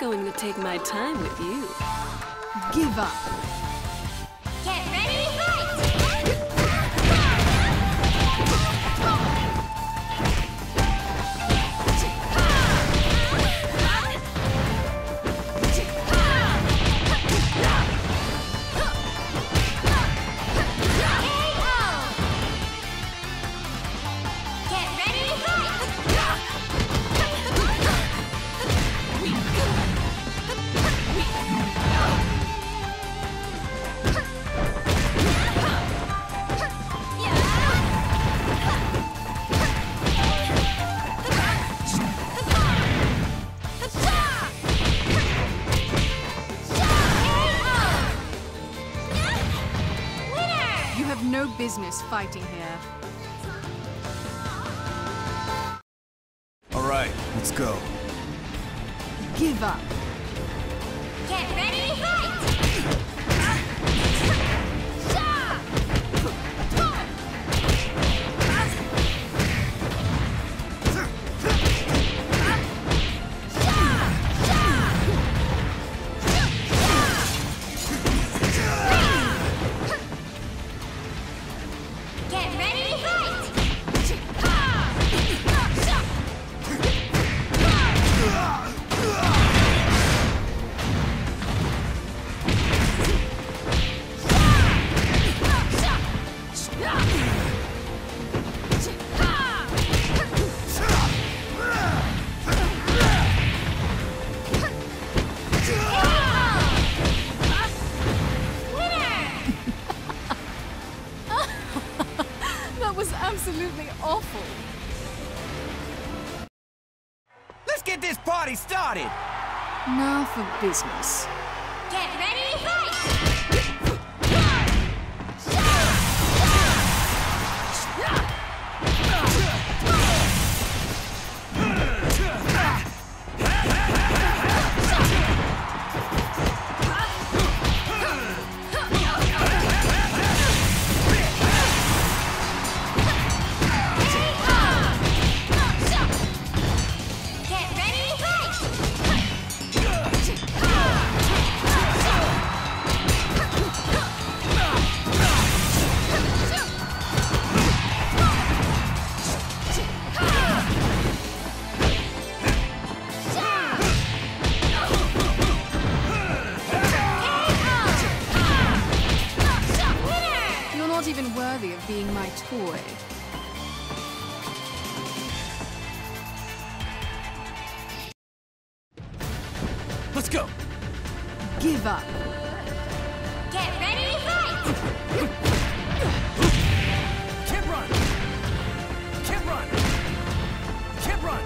going to take my time with you. Give up. Get ready, fight! No business fighting here. All right, let's go. Give up. Get ready, fight! Absolutely awful. Let's get this party started. Now for business. Get ready, fight! Not even worthy of being my toy. Let's go. Give up. Get ready, fight! Can't run. Can't run. Can't run.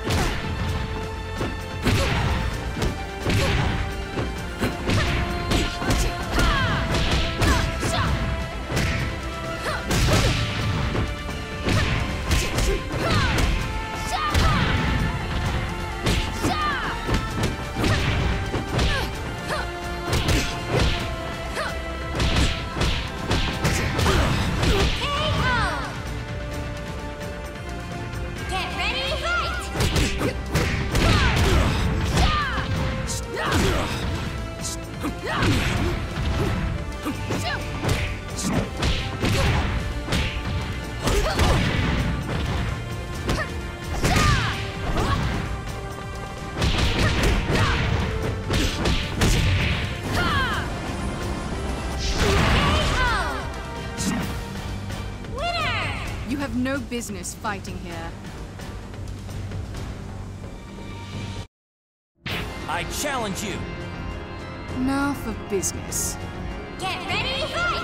You have no business fighting here. I challenge you. Now for business. Get ready, fight!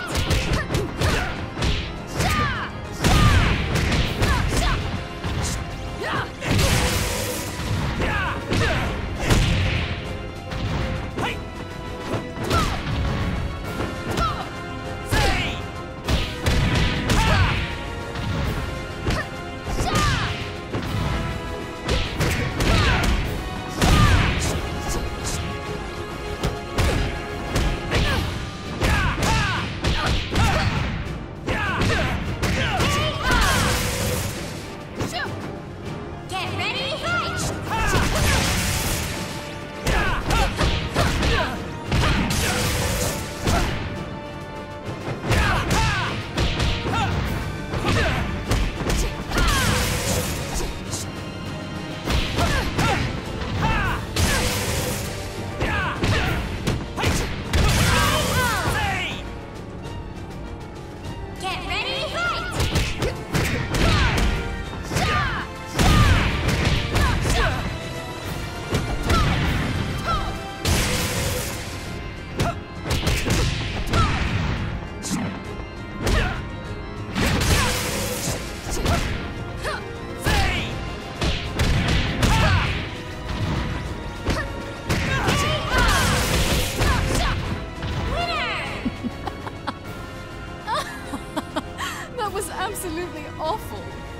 was absolutely awful.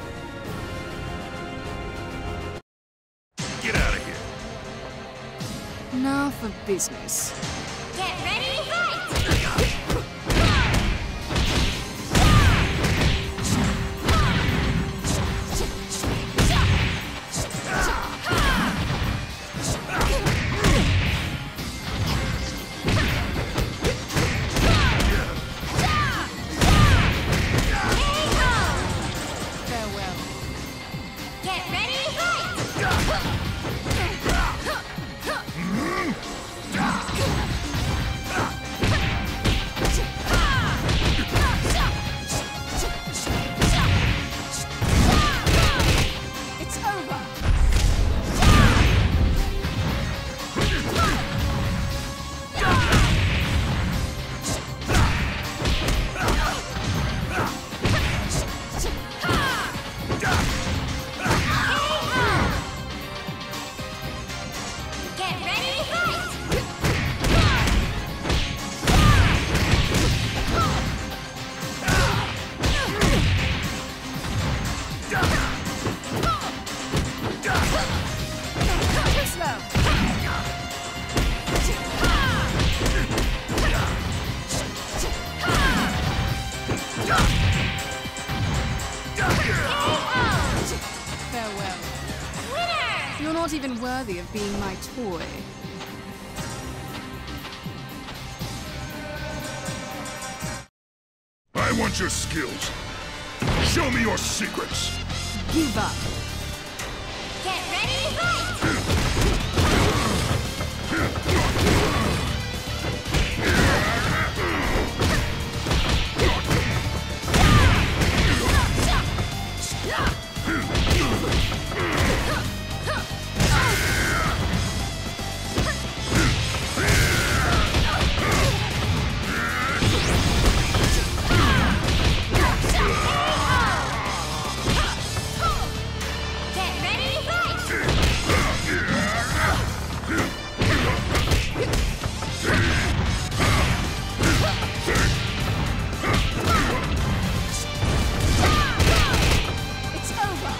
Get out of here. Now for business. Get ready, fight! Farewell. Get ready, fight! It's over. Get ready, fight! Too slow. Farewell. Winner! You're not even worthy of being my toy. I want your skills. Show me your secrets. Give up. Get ready, fight! Get ready, fight! It's over.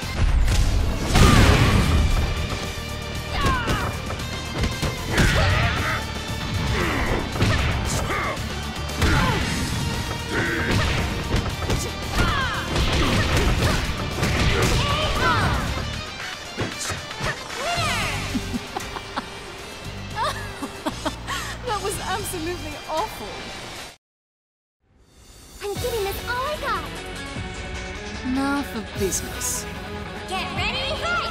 That was absolutely awful. I'm giving this all I got! Now for business. Get ready, fight!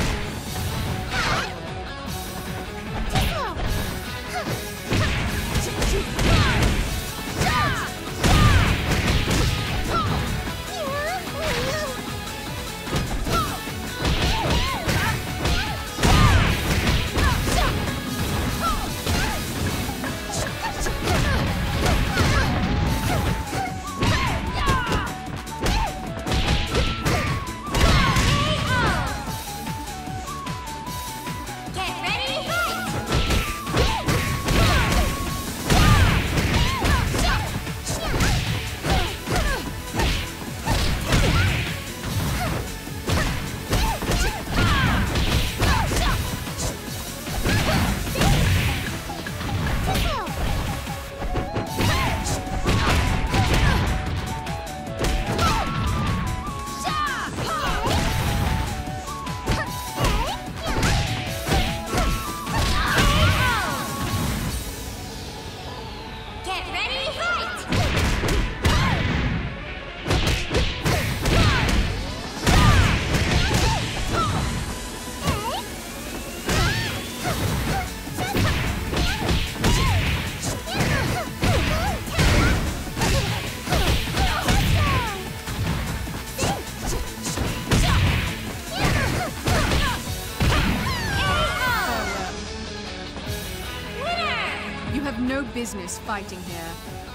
Get ready, fight! Get ready, fight! Farewell. Winner! You have no business fighting here.